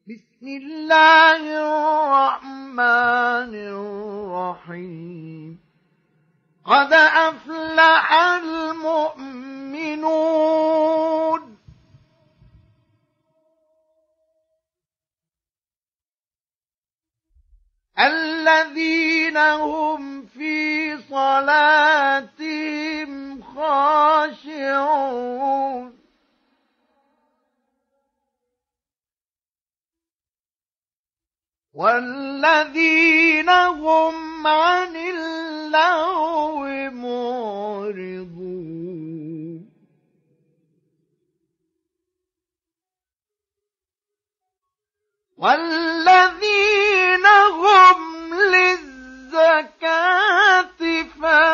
بسم الله الرحمن الرحيم. قد أفلح المؤمنون الذين هم في صلاتهم خاشعون والذين هم عن اللغو معرضون والذين هم للزكاة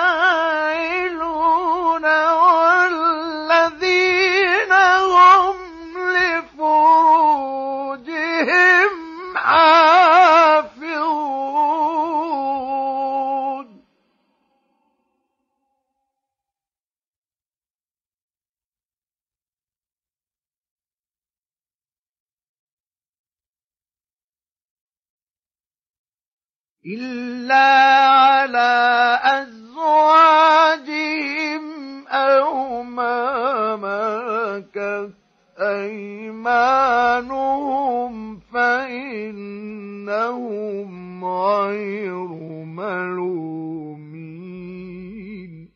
فاعلون والذين هم لفروجهم حافظون إلا على أزواجهم أو ما ملكت أيمانهم فإنهم غير ملومين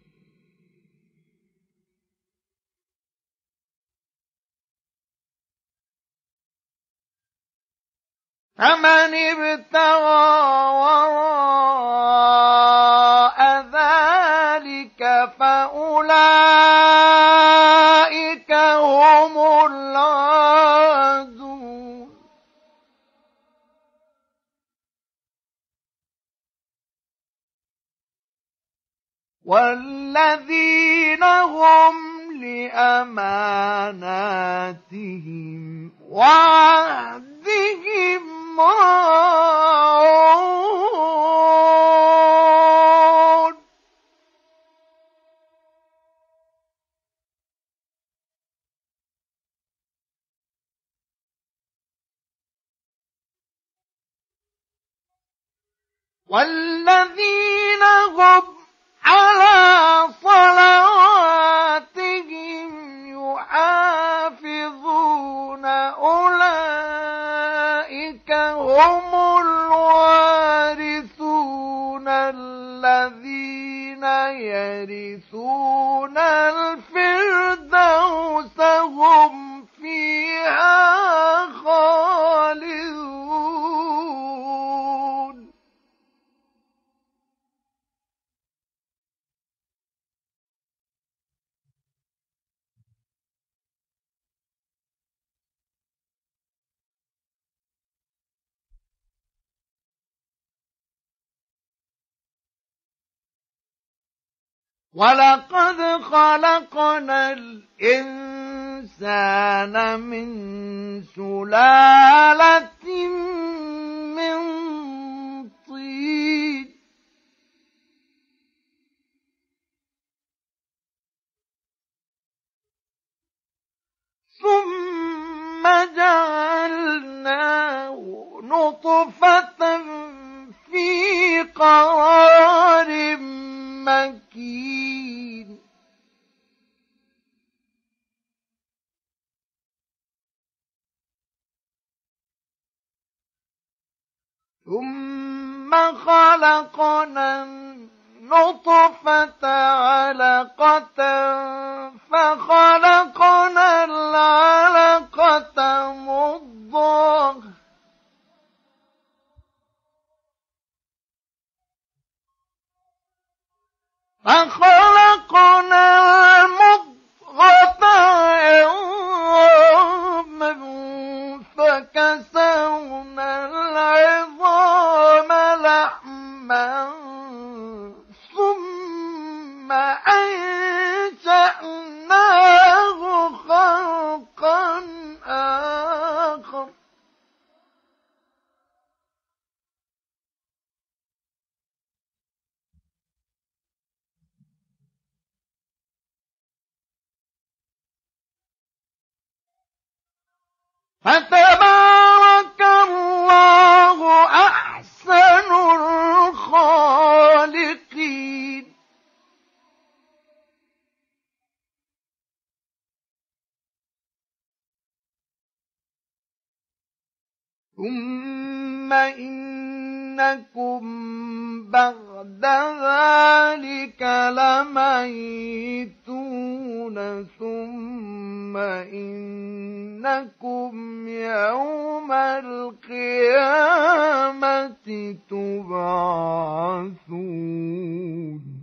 فمن ابتغى وراء ذلك فأولئك هم العادون والذين هم لأماناتهم وعهدهم راعون والذين هم على صلواتهم يحافظون أولئك هم الوارثون الذين يرثون الفردوس هم فيها خالدون ولقد خلقنا الإنسان من سلالة من طين ثم جعلناه نطفة في قرار مكين ثم خلقنا النطفة علقة فخلقنا العلقة مضغة فخلقنا المضغة عظاما فكسونا العظام لحما ثم أنشأناه خلقا آخر فتبارك ثم إنكم بعد ذلك لميتون ثم إنكم يوم القيامة تبعثون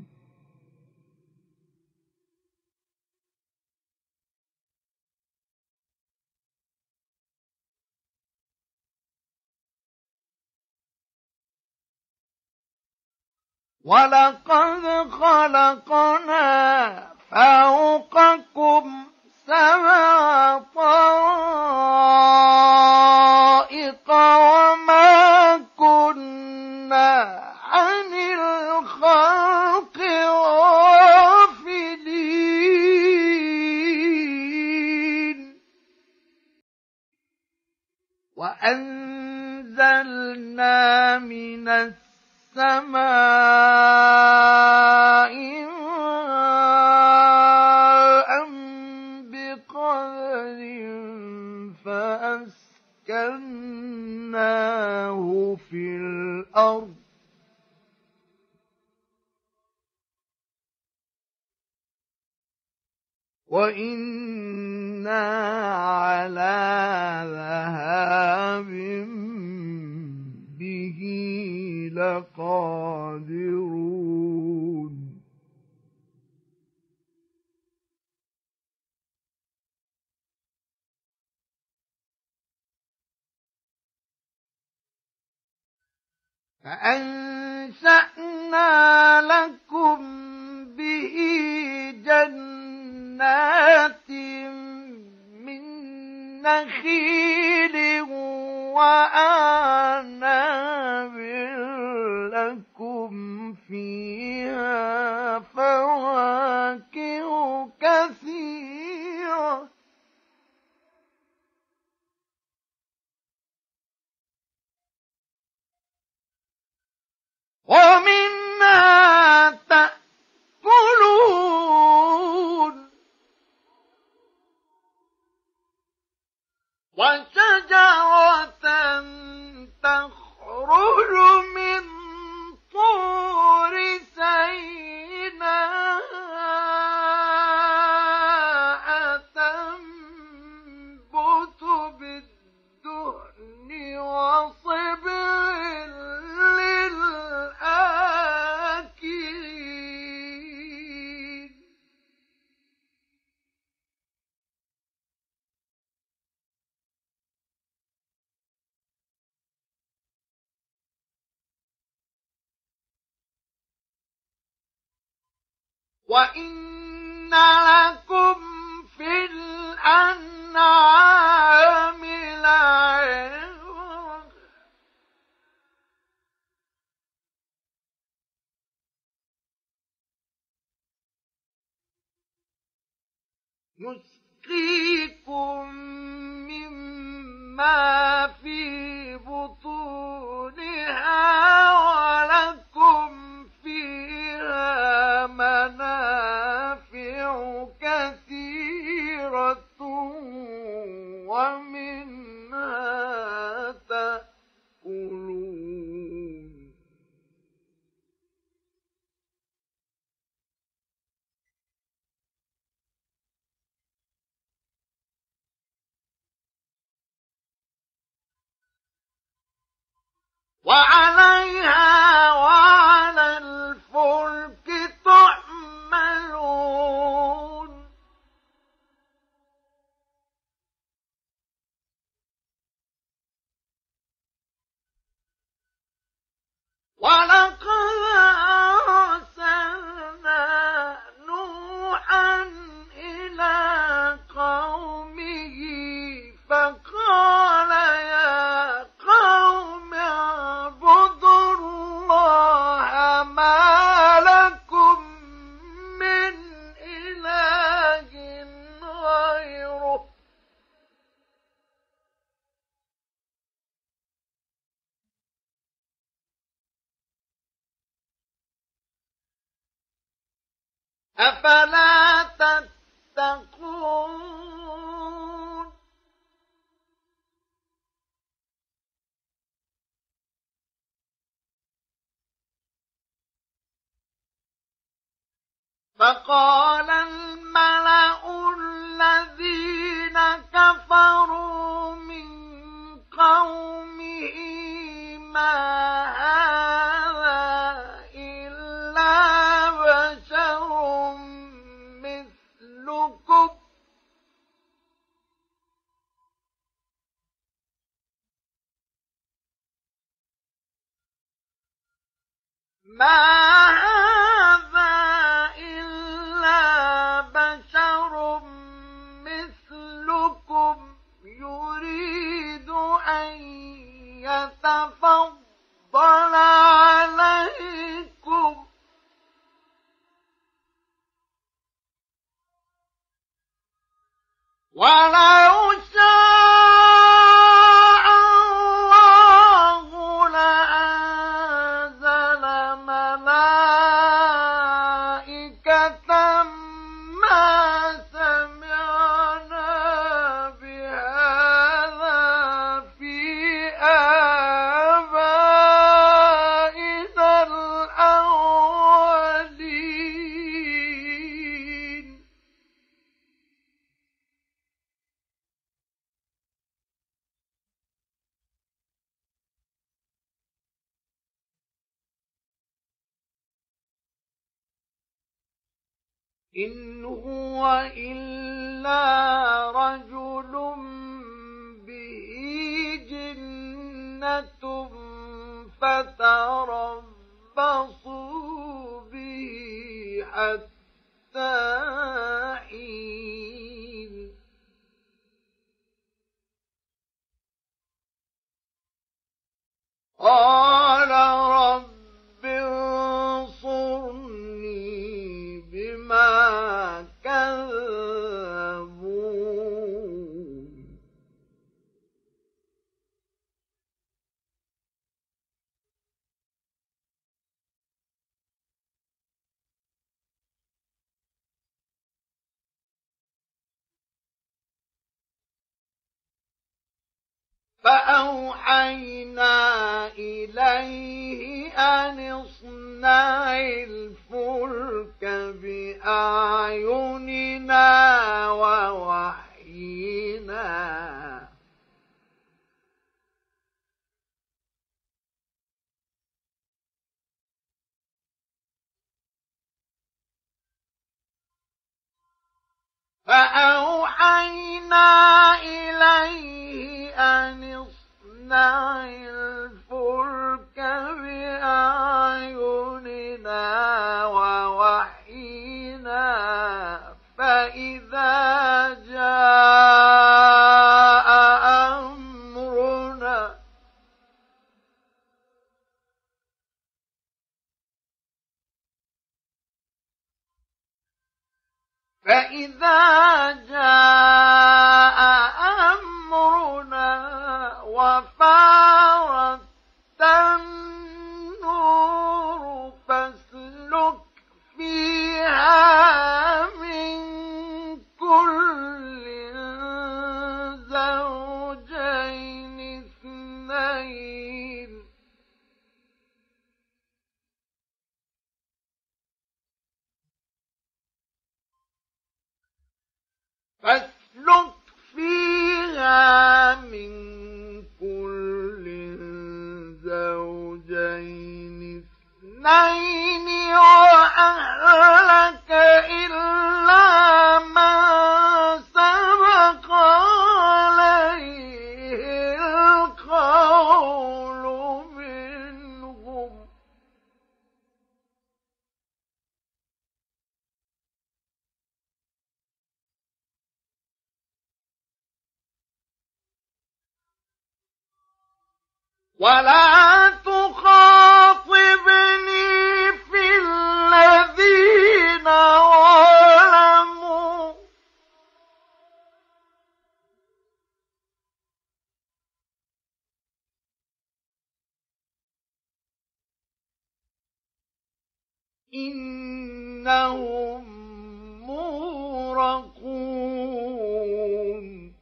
ولقد خلقنا فوقكم سبع طرائق وما كنا عن الخلق غافلين وأنزلنا من السماء ماء بقدر فأسكناه في الأرض وإنا على ذهاب به لقادرون فأنشأنا لكم به جنات من نخيل وأعناب لكم فيها فواكه كثيرة ومنها تأكلون وشجرة تخرج من طور سيناء تنبت بالدهن وصبغ للآكلين وإن لكم في الأنعام لعبرة نسقيكم مما في بطونها ولكم فيها منافع كثيرة ومنها تأكلون وعليها وعلى الفلك تحملون ولقد أرسلنا نوحا إلى قومه فقال يا قوم اعبدوا الله ما لكم من إله غيره أفلا تتقون فقال الملأ الذين كفروا من قومه ما هذا إلا بشر مثلكم يريد أن يتفضل عليكم ولو شاء الله لأنزل ملائكة ما سمعنا بهذا في آبائنا الأولين إن هو إلا رجل به جنة فتربصوا به حتى حين قال رب انصرني بما كذبون فأوحينا إليه أن اصنع الفلك بأعيننا ووحينا إليه أن اصنع الفلك بأعيننا ووحينا فإذا جاء أمرنا وفارت النور فاسلك فيها من كل زوجين اثنين فاسلك فيها من كل زوجين اثنين وأهلك إلا من سبق عليه القول منهم ولا تخاطبني في الذين ظلموا إنهم مغرقون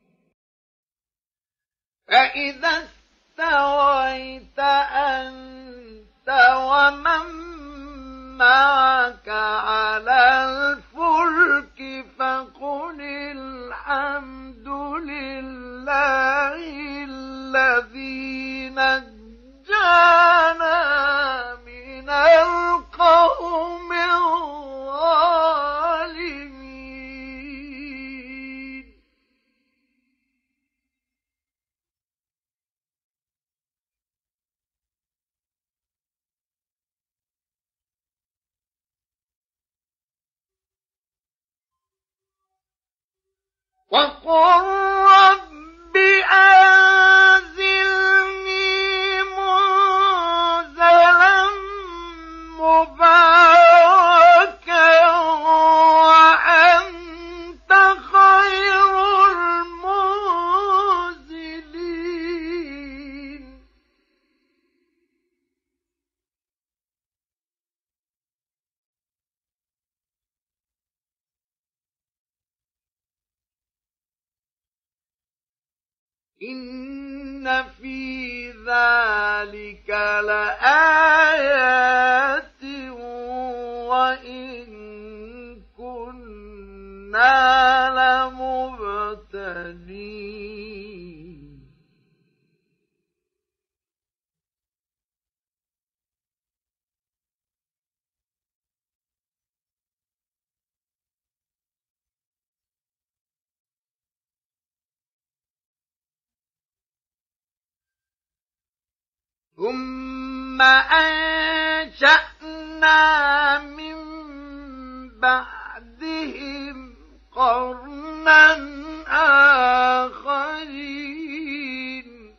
فإذا استويت أنت ومن معك على الذي نجانا من القوم الظالمين وقل رب أنزلني منزلا مباركا وأنت خير المنزلين إن في ذلك لآيات وإن كنا لمبتلين ثم أنشأنا من بعدهم قرنا آخرين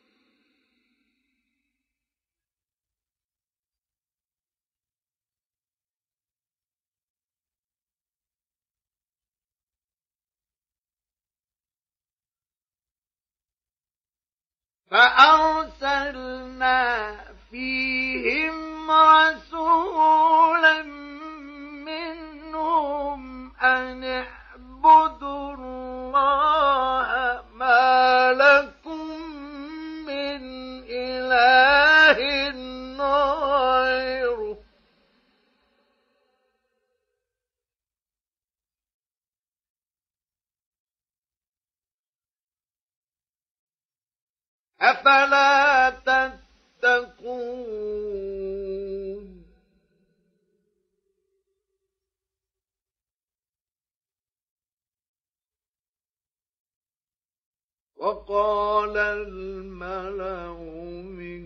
فأرسلنا فيهم رسولا منهم أن اعبدوا الله ما لكم من إله غيره أفلا تتقون وقال الملأ من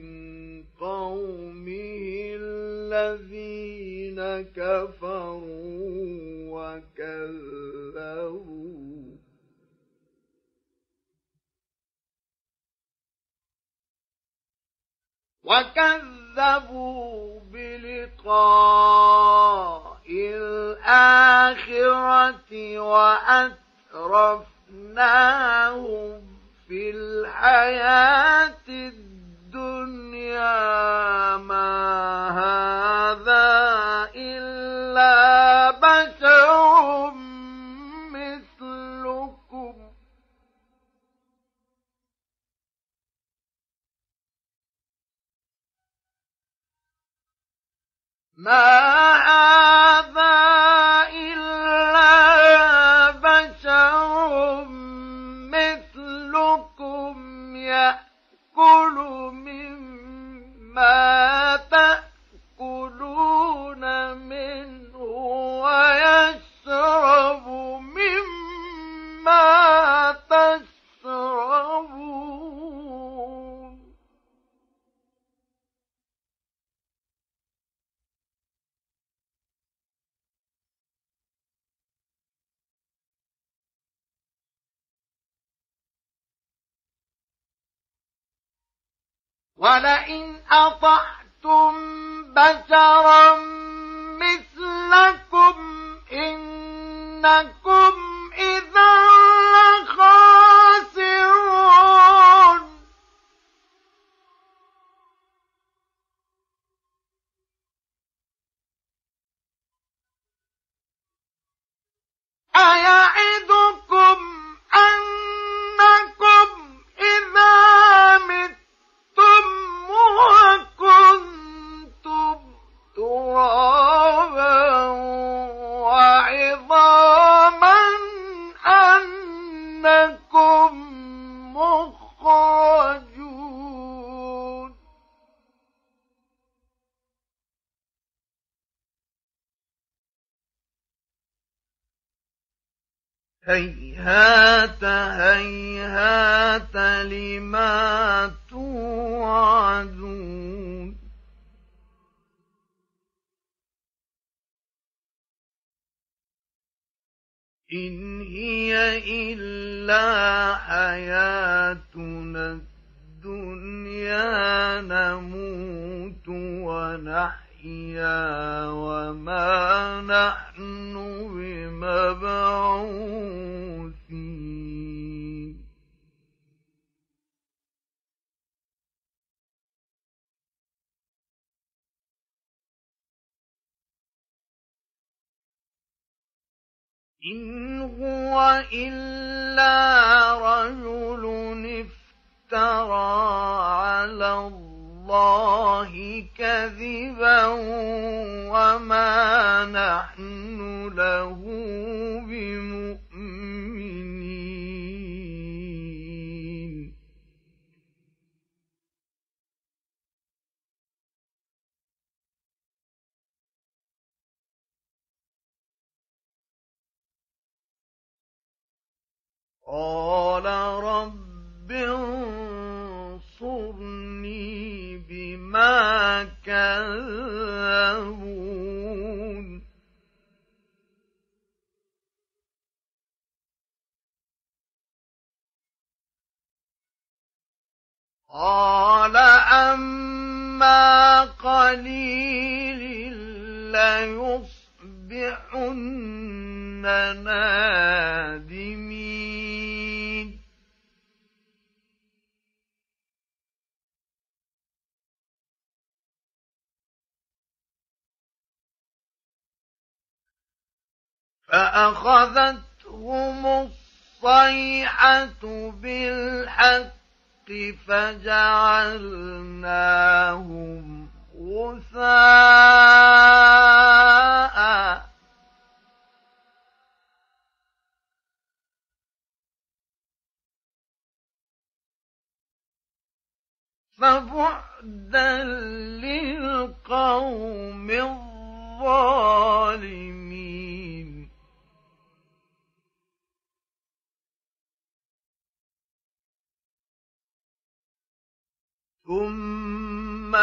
قومه الذين كفروا وكذبوا بلقاء الآخرة وأترفناهم في الحياة الدنيا ما هذا إلا بشر مثلكم ما هذا إلا بشر مثلكم يأكل مما تأكلون منه ويشرب مما تشربون ولئن أطعتم بشرا مثلكم إنكم إذا لخاسرون أيعدكم أنكم إذا متم وكنتم ترابا وعظاما أنكم مخرجون هيهات هيهات لما توعدون إن هي إلا حياتنا الدنيا نموت ونحيا وما نحن بمبعوثين إن هو إلا رجل افترى على الله كذبا وما نحن له بمؤمنين قال رب انصرني بما كذبون قال أما قليل ليصبحن نادمين فأخذتهم الصيحة بالحق فجعلناهم غثاء فبعدا للقوم الظالمين ثم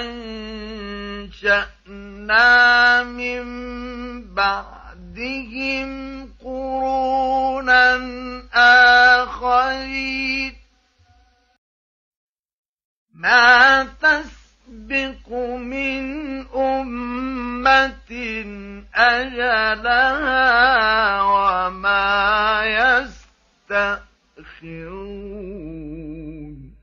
أنشأنا من بعدهم قرونا آخرين ما تسبق من أمة أجلها وما يستأخرون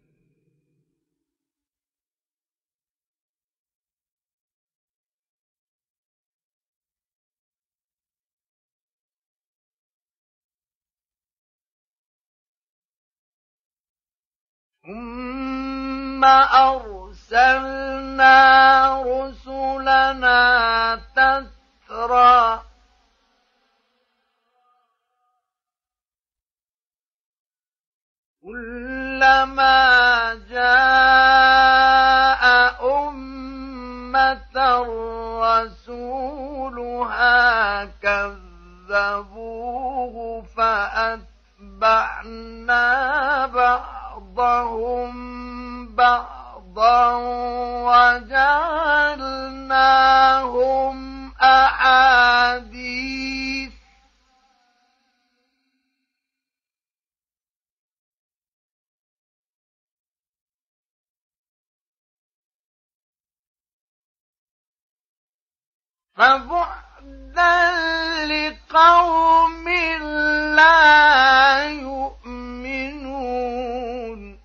ثم أرسلنا رسلنا تترى كلما جاء أمة رسولها كذبوه فأتبعنا بعضهم بعضا وجعلناهم أحاديث فبعدا لقوم لا يؤمنون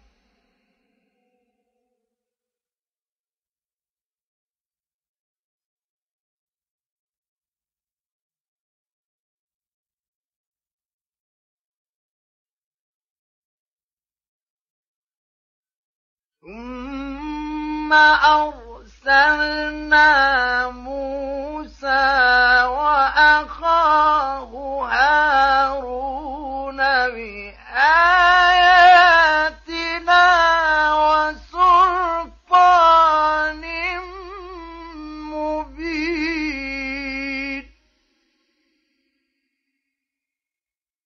ثم أرسلنا موسى وأخاه هارون بآياتنا وسلطان مبين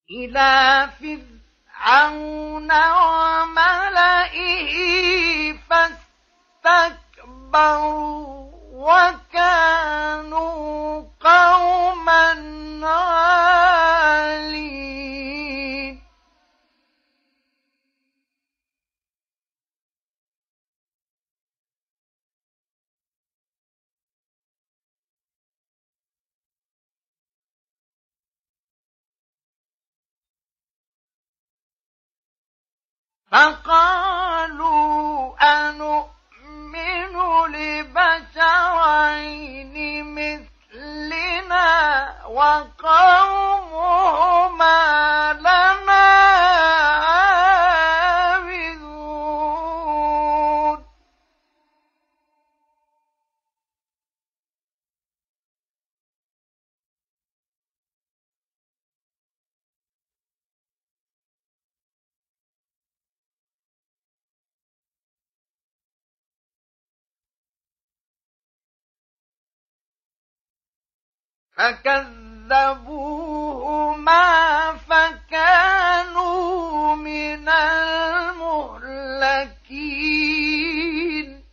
إلى فرعون وملئه فاستكبروا وكانوا قوما عالين فقالوا أنؤمن لبشرين مثلنا وقومهما لنا عابدون فكذبوهما فكانوا من المهلكين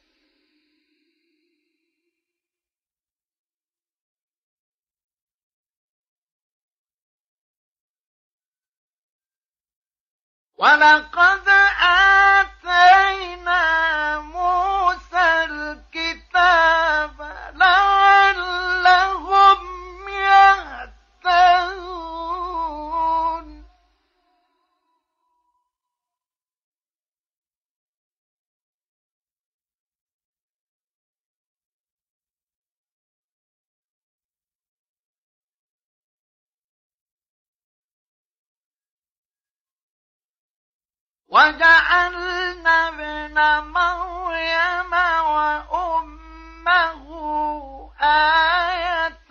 ولقد آتينا موسى الكتاب لعلهم يهتدون وجعلنا ابن مريم وأمه آية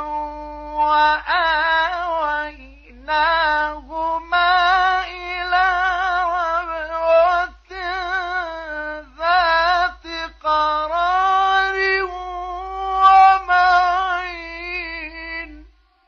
وآويناهما إلى ربوة ذات قرار ومعين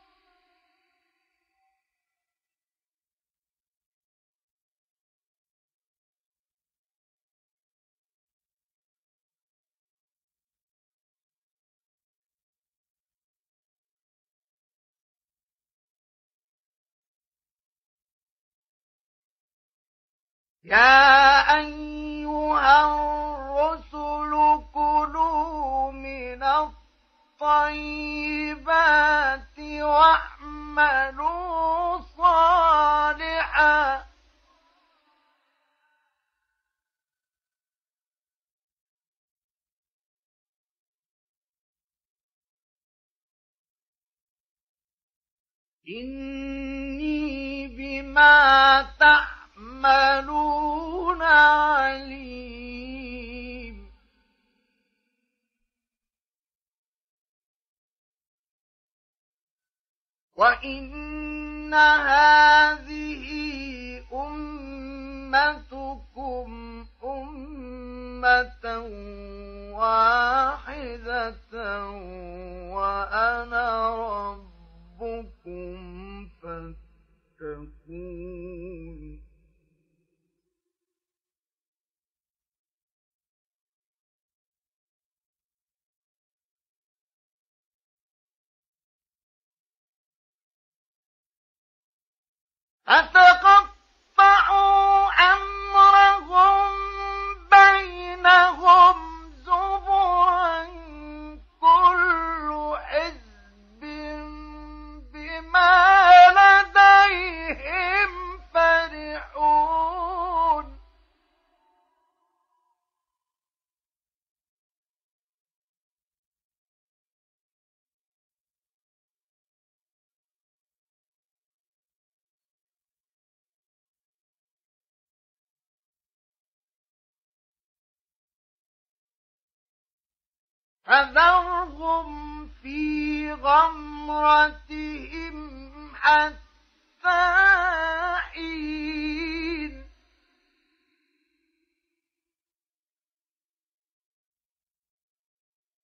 يا أيها الرسل كلوا من الطيبات واعملوا صالحا إني بما تعملون عليم وإن هذه أمتكم أمة واحدة وأنا ربكم فاتقون فتقطعوا أمرهم بينهم زبرا كل حزب بما لديهم فرحون فذرهم في غمرتهم حتى حين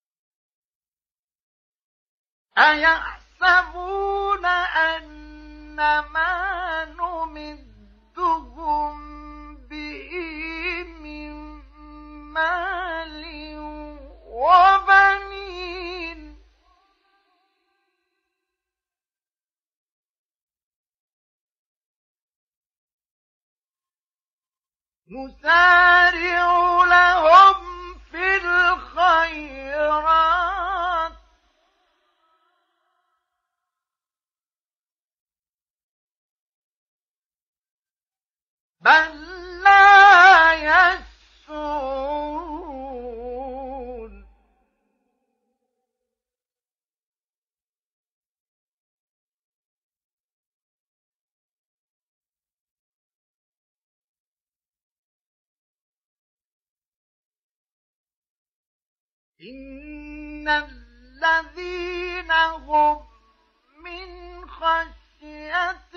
أيحسبون أن ما نمدهم به من مال وبنين نسارع لهم في الخيرات بل لا يشعرون إن الذين هم من خشية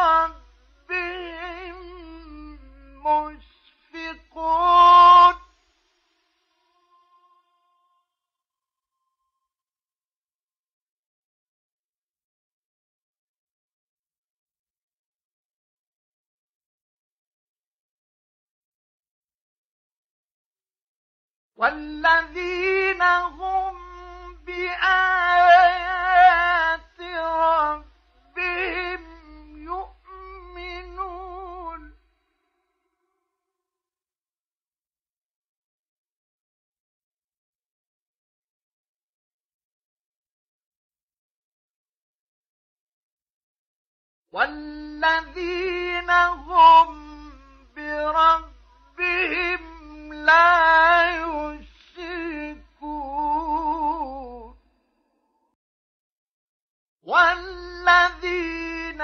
ربهم مشفقون والذين هم بآيات ربهم يؤمنون والذين هم بربهم لا يشركون والذين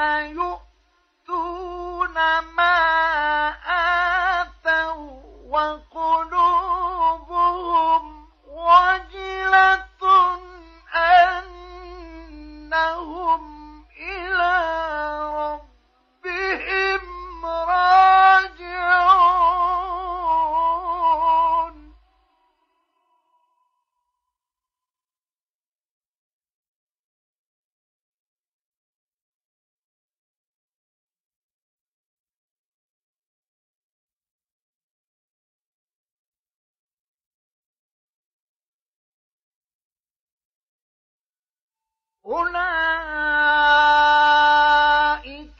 يؤتون ما آتوا وقلوبهم وجلة أنهم إلى ربهم راجعون أولئك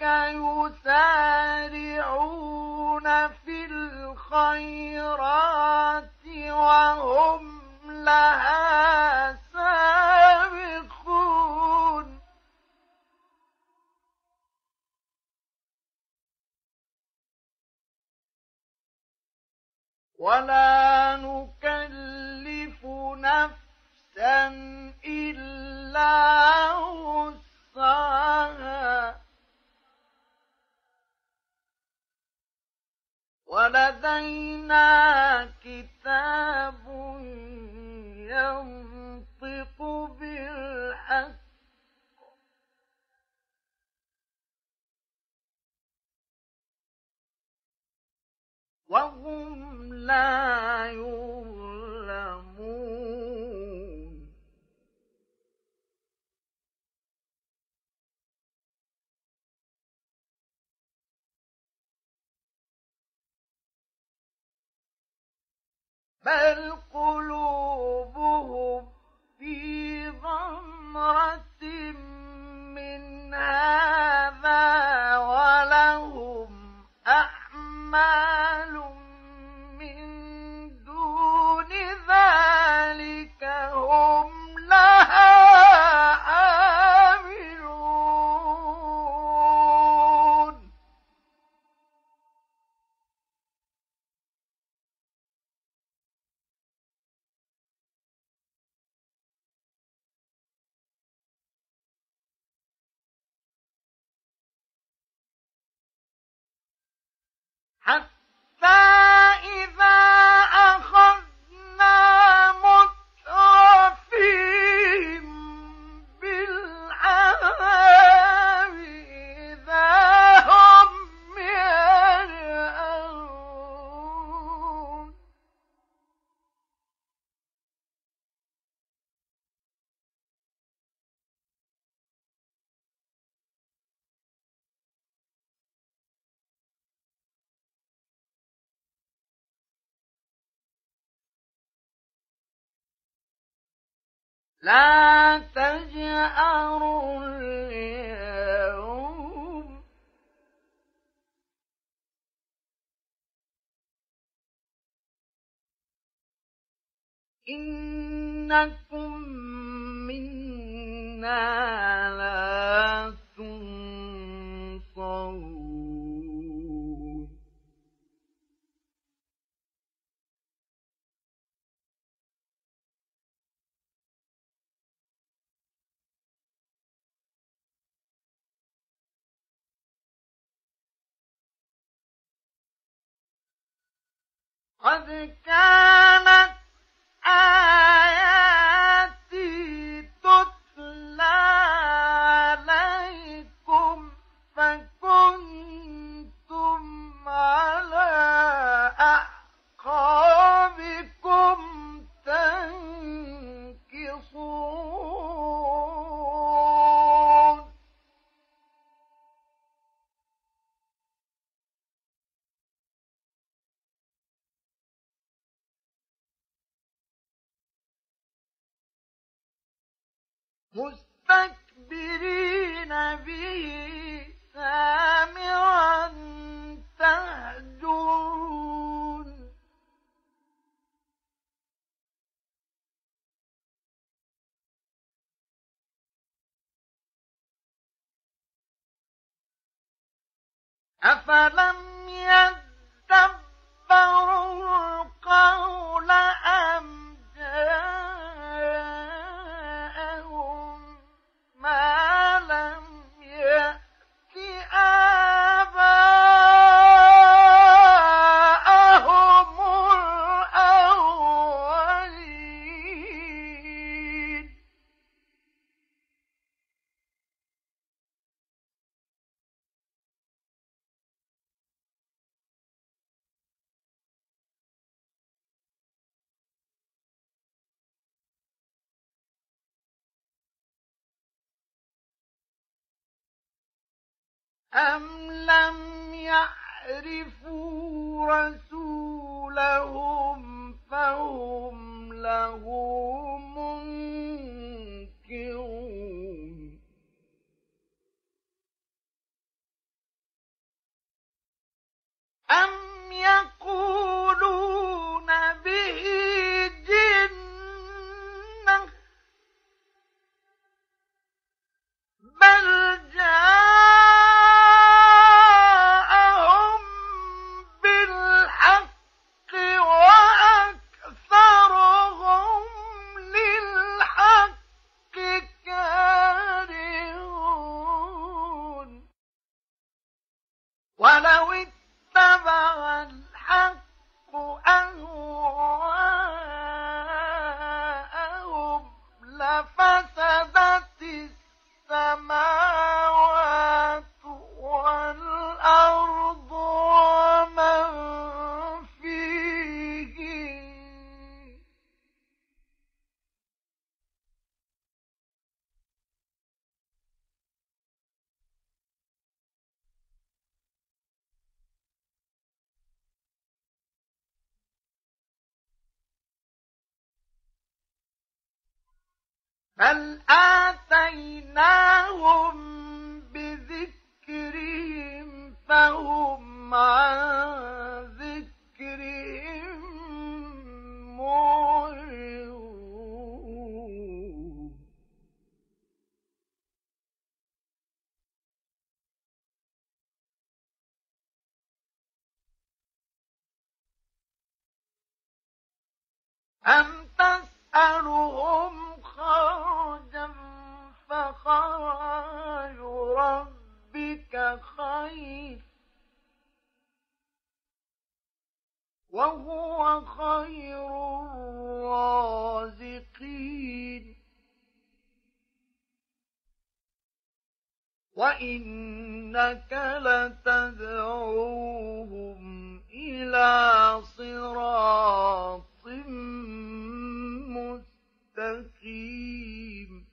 يسارعون في الخيرات وهم لها سابقون ولا نكلف نفسا إلا وسعها ولدينا كتاب ينطق بالحق وهم لا يظلمون بل قلوبهم في غمرة من هذا ولهم أعمال من دون ذلك هم لها عاملون حتى إذا أخذنا مترفيهم بالعذاب إذا هم يجأرون لا تجأروا اليوم إنكم منا لا تنصرون قد كانت آياتي تتلى عليكم فكنتم على أعقابكم تنكصون مستكبرين به سامعا تهجرون أفلم يدبروا القول أم جاءهم ما لم يأت آباءهم الأولين أم لم يعرفوا رسولهم فهم له منكرون أم يقولون به جنة بل جاءهم بالحق وأكثرهم للحق كارهون ولو اتبع الحق أهواءهم لفسدت السماوات والأرض ومن فيهن بل آتيناهم بذكرهم فهم عن ذكرهم معرضون أم تسألهم خرجا فخرج ربك خير وهو خير الرازقين وإنك لتدعوهم إلى صراط مستقيم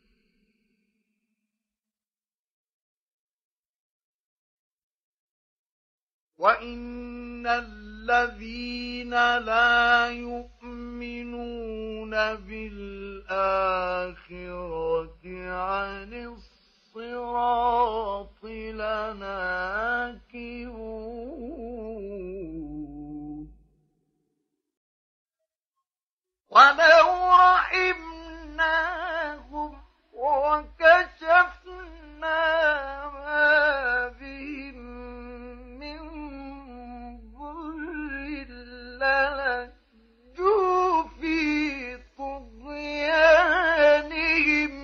وإن الذين لا يؤمنون بِالْآخِرَةِ عَنِ الصِّرَاطِ لَنَاكِبُونَ وَلَوْ رَحِمْنَاهُمْ وَكَشَفْنَا مَا بِهِم مِّن ضُرٍّ لَّلَجُّوا فِي طُغْيَانِهِمْ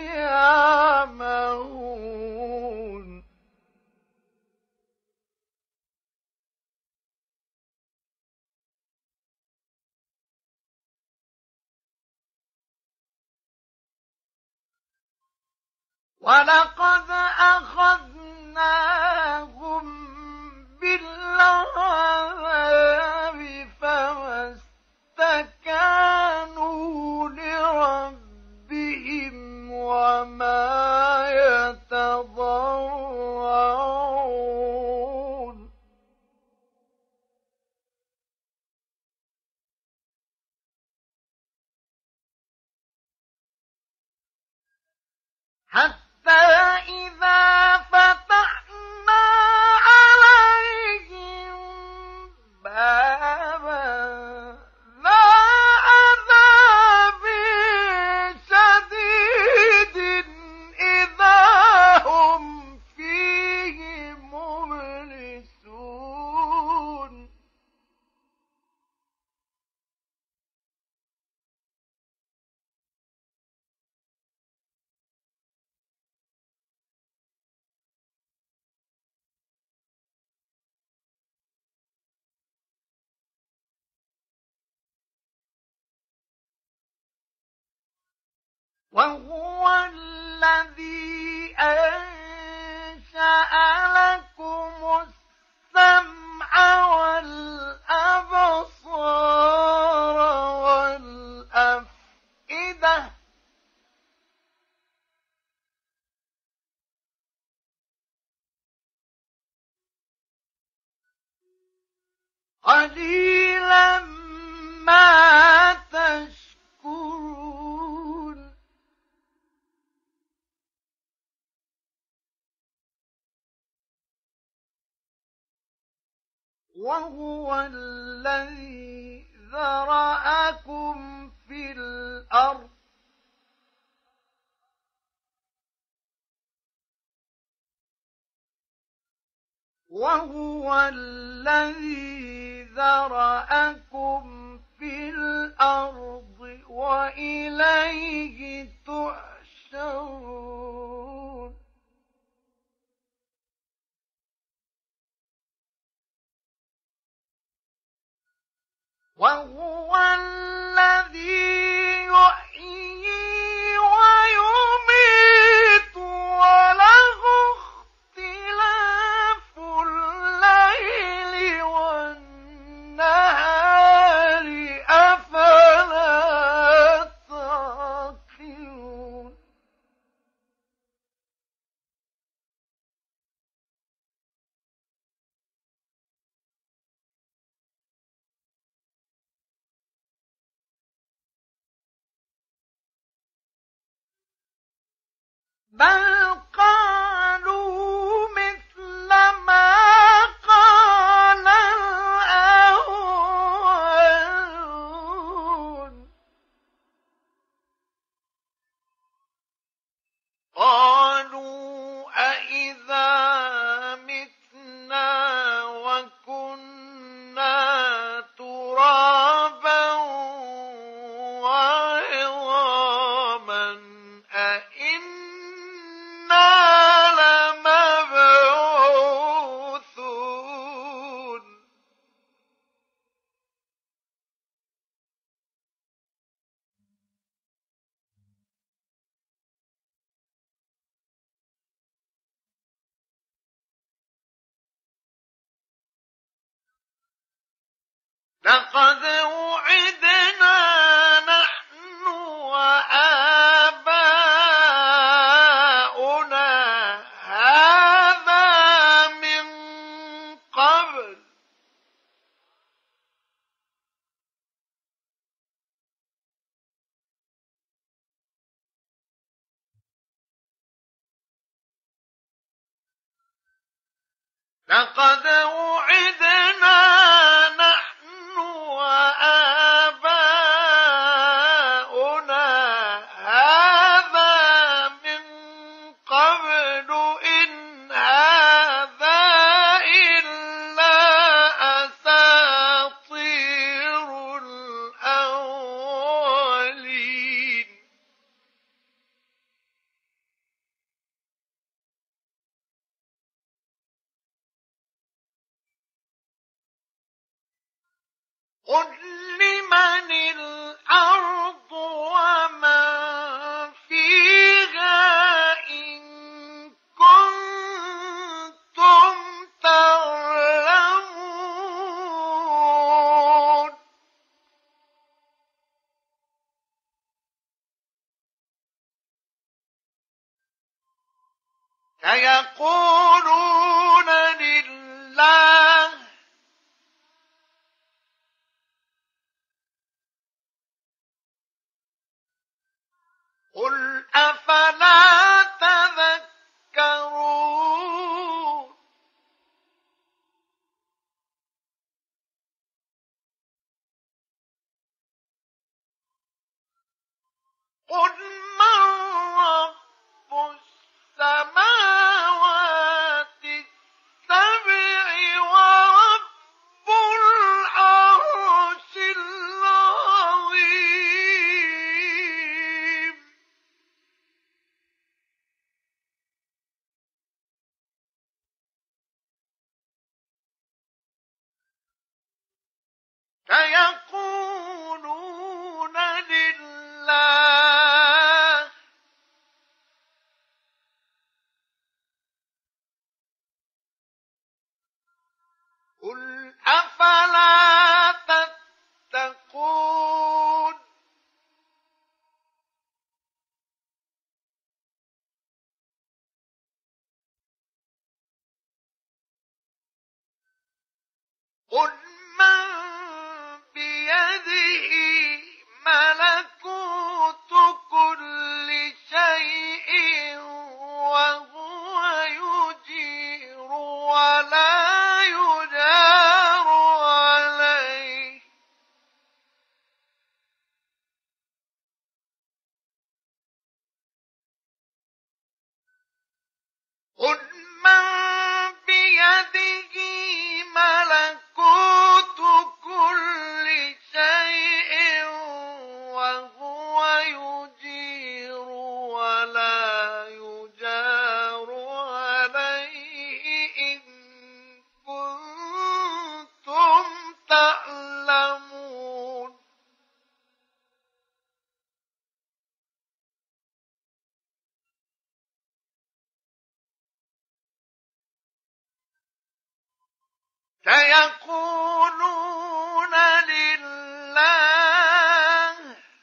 يَعْمَهُونَ وَلَقَدْ أَخَذْنَاهُم بِالْعَذَابِ فَمَا اسْتَكَانُوا لِرَبِّهِمْ وَمَا يَتَضَرَّعُونَ حَتَّى إِذَا فَتَحْنَا عَلَيْهِم بَابًا ذَا عَذَابٍ شَدِيدٍ إِذَا هُمْ فِيهِ مُبْلِسُونَ وَهُوَ الَّذِي أَنشَأَ لَكُمُ السَّمْعَ وَالْأَبْصَارَ وَالْأَفْئِدَةَ ۚ قَلِيلًا مَا تَشْكُرُونَ وَهُوَ الَّذِي ذَرَأَكُمْ فِي الْأَرْضِ وَهُوَ الَّذِي ذَرَأَكُمْ فِي الْأَرْضِ وَإِلَيْهِ تُحْشَرُونَ وَهُوَ الَّذِي يُحْيِي وَيُمِيتُ وَلَهُ اخْتِلَافُ اللَّيْلِ وَالنَّهَارِ ۚ أَفَلَا تَعْقِلُونَ بَلْ قَالُوا مِثْلَ مَا قَالَ الْأَوَّلُونَ قَالُوا أَإِذَا مِتْنَا وَكُنَّا تُرَابًا وَعِظَامًا أَإِنَّا لَمَبْعُوثُونَ لَقَدْ وُعِدْنَا نَحْنُ وَآبَاؤُنَا هَٰذَا مِن قَبْلُ لقد وعدنا نحن وآباؤنا هذا من قبل إن هذا إلا أساطير الأولين. قل لمن الأرض ومن فيها إن كنتم تعلمون. سيقولون لله. قل أفلا تذكرون. قل من رب السماوات السبع ورب العرش العظيم. سيقولون لله. قل أفلا تتقون. قل من بيده ملكوت كل شيء وهو يجير ولا يجار عليه. قل من بيده ملكوت كل شيء وهو يجير ولا يجار عليه إن كنتم تعلمون. سيقولون لله.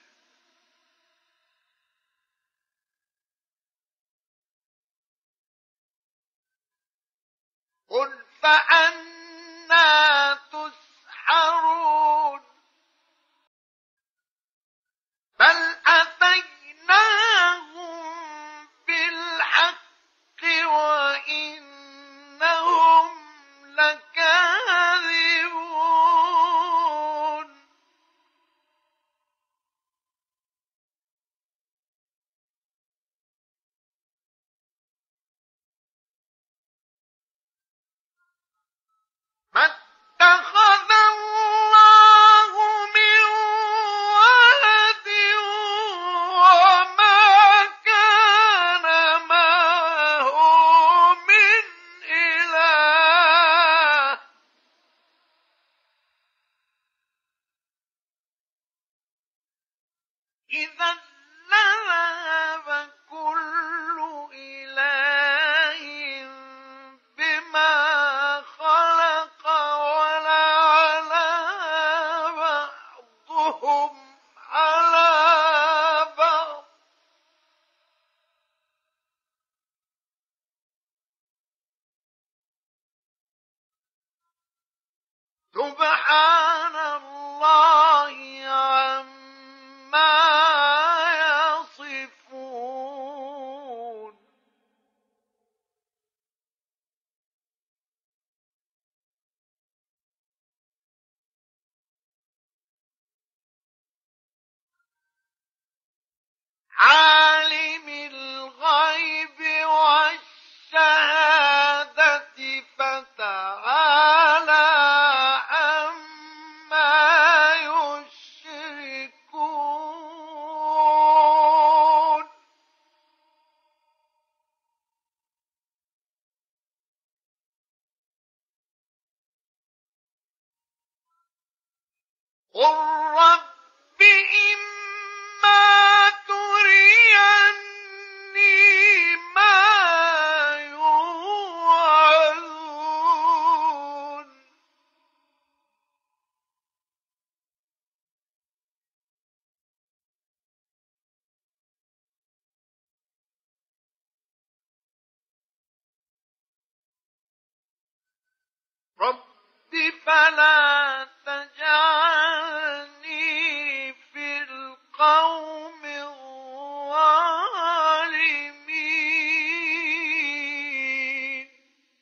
قل فأنى تسحرون. بل أتيناهم بالحق وإنهم لكاذبون. ما اتخذ الله من ولد وما كان معه من إله. إذا لذهب كل إله بما خلق ولعلى بعضهم على بعض. سبحان الله عما يصفون. فلا تجعلني في القوم الظالمين.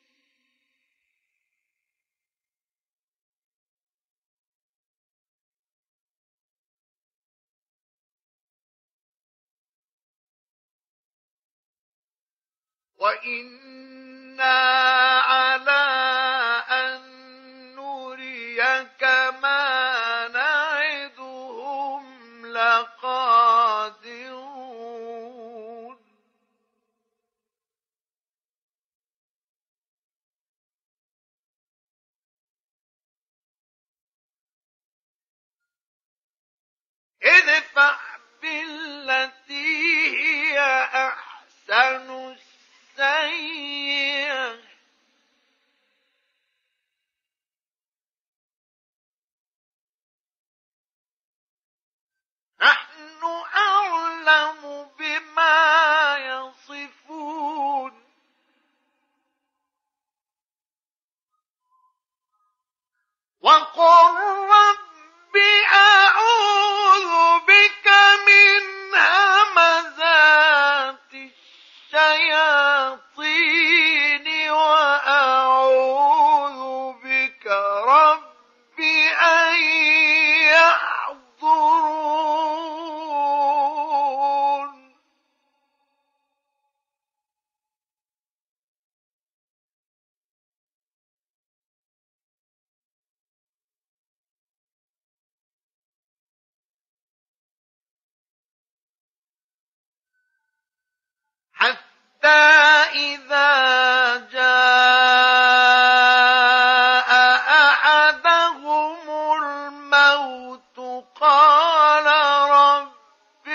وإنا على أن نريك ما نعدهم لقادرون. ادفع بالتي هي أحسن السيئة نحن أعلم بما يصفون. وقل رب أعوذ بك من همزات الشياطين وأعوذ بك رب أن يحضرون. حتى إذا جاء أحدهم الموت قال رب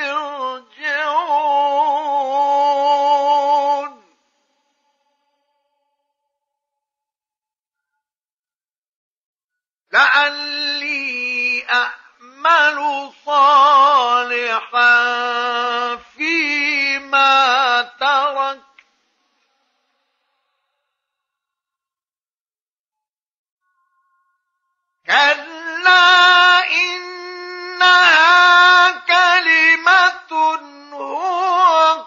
ارجعون لعلي أعمل صالحا فيما ترك كلا إنها كلمة هو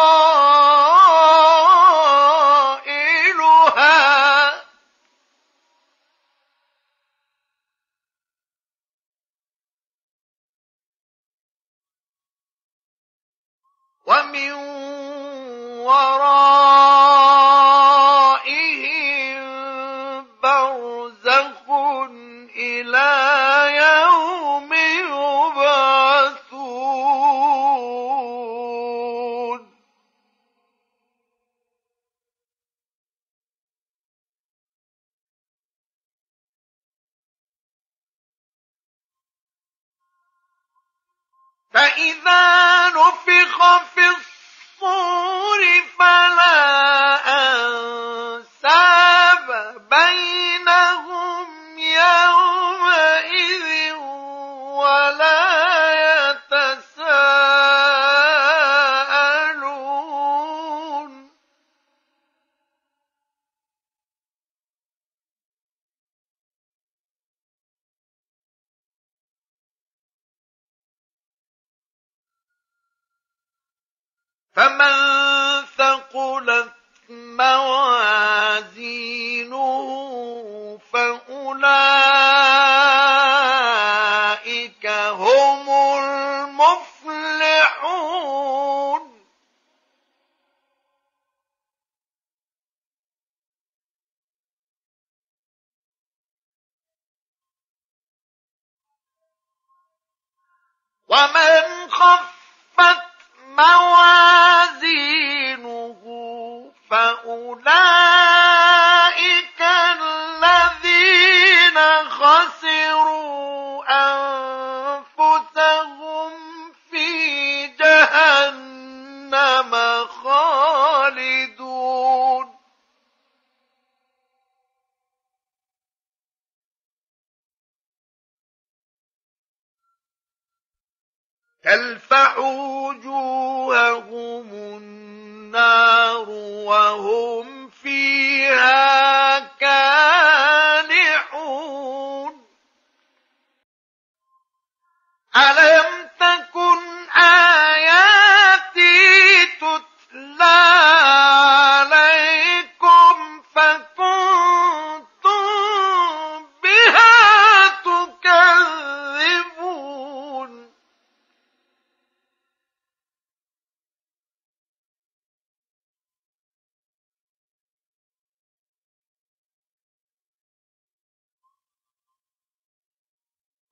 قائلها ومن ورائهم برزخ إلى يوم يبعثون. فإذا نفخ في الصور فلا أنساب بينهم يومئذ ولا يتساءلون. فمن ثقلت موازينه فأولئك هم المفلحون. ومن خفت موازينه فأولئك الذين خسروا أنفسهم في جهنم خالدون. تلفح وجوههم النار وهم فيها كالحون.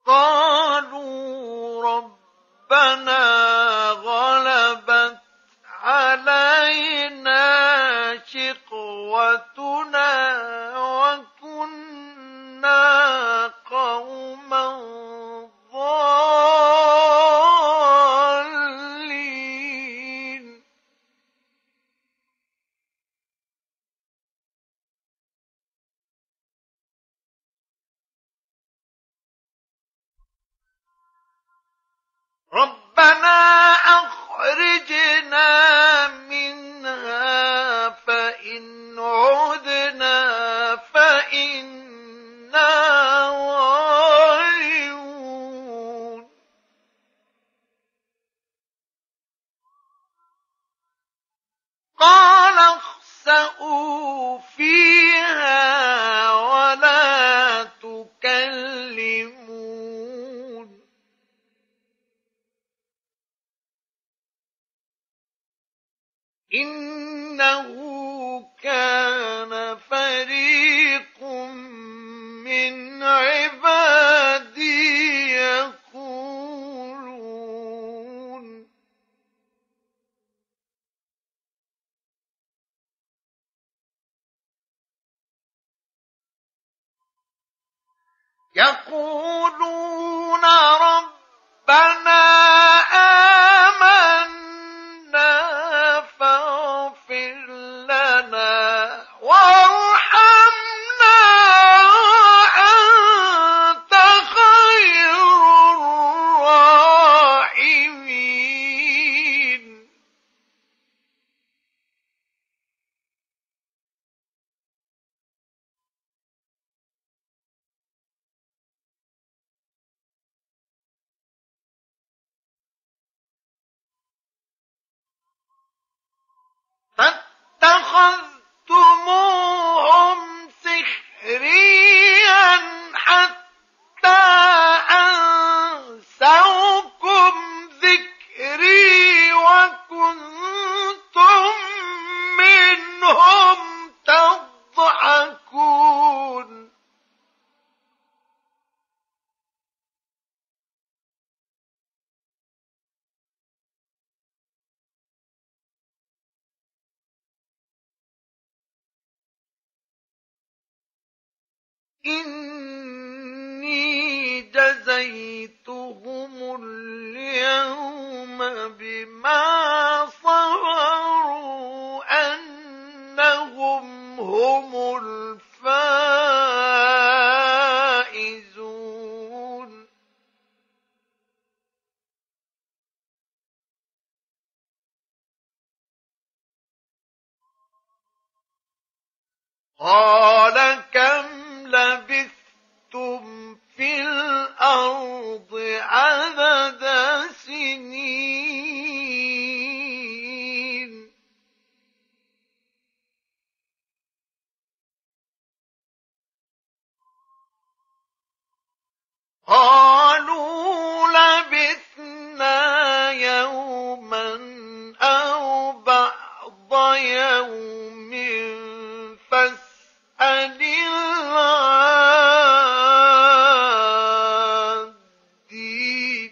قَالُوا رَبَّنَا غَلَبَتْ عَلَيْنَا شِقْوَتُنَا وَكُنَّا قَوْمًا ضَالِّينَ رَبَّنَا أَخْرِجْنَا مِنْهَا فَإِنْ عُدْنَا فَإِنَّا ظَالِمُونَ قَالَ اخْسَئُوا فِيهَا وَلَا تُكَلِّمُونِ إِنَّهُ كَانَ فَرِيقٌ مِّنْ عِبَادِي يَقُولُونَ رَبَّنَا آمَنَّا فاغْفِرْ لَنَا وَارْحَمْنَا وَأَنتَ خَيْرُ الرَّاحِمِينَ فَاتَّخَذْتُمُوهُمْ سِخْرِيًّا حَتَّىٰ أَنسَوْكُمْ ذِكْرِي وَكُنتُم مِّنْهُمْ تَضْحَكُونَ إِنِّي جَزَيْتُهُمُ الْيَوْمَ بِمَا صَبَرُوا أَنَّهُمْ هُمُ الْفَائِزُونَ قَالَ كَمْ لَبِثْتُمْ فِي الْأَرْضِ عَدَدَ سِنِينَ قَالُوا لَبِثْنَا يَوْمًا أَوْ بَعْضَ يَوْمٍ فَاسْأَلِ الْعَادِّينَ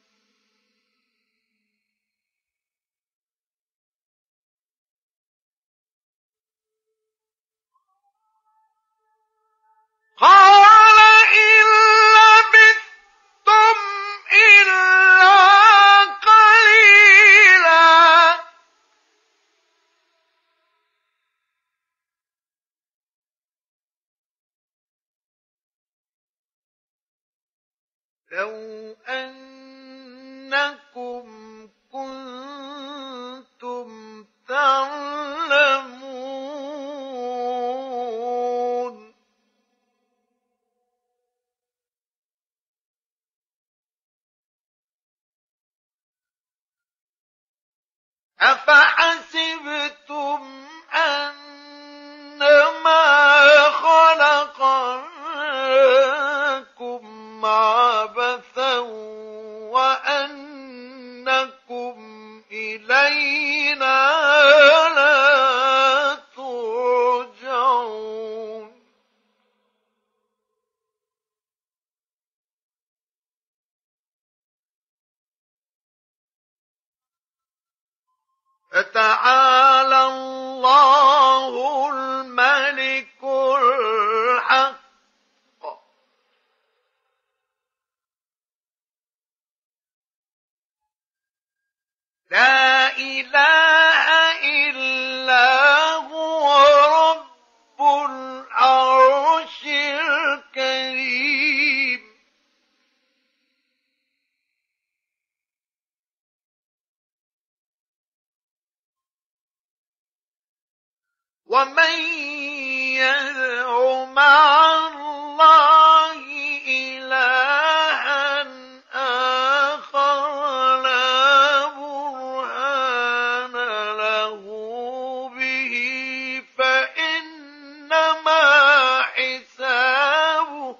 قَالَ إِن لَّبِثْتُمْ إِلَّا قَلِيلًا لَّوْ أَنَّكُمْ كُنتُمْ تَعْلَمُونَ أَفَحَسِبْتُمْ أَنَّمَا خَلَقْنَاكُمْ عَبَثًا وَأَنَّكُمْ إِلَيْنَا لَا تُرْجَعُونَ فتعالى الله الملك الحق لا إله إلا هو رب العرش الكريم ومن يدع مع الله إلها آخر لا برهان له به فإنما حسابه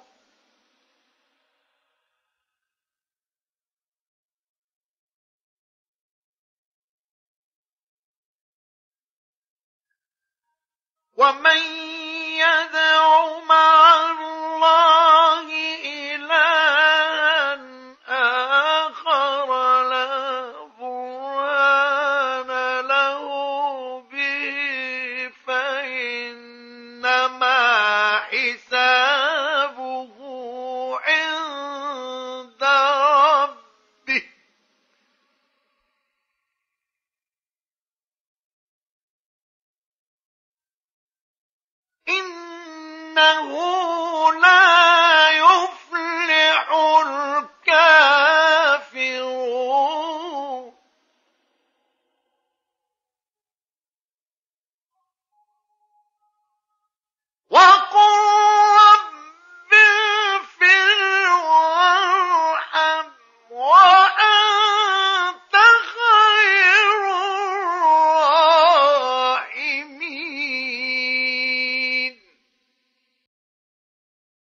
ومن يدع مع الله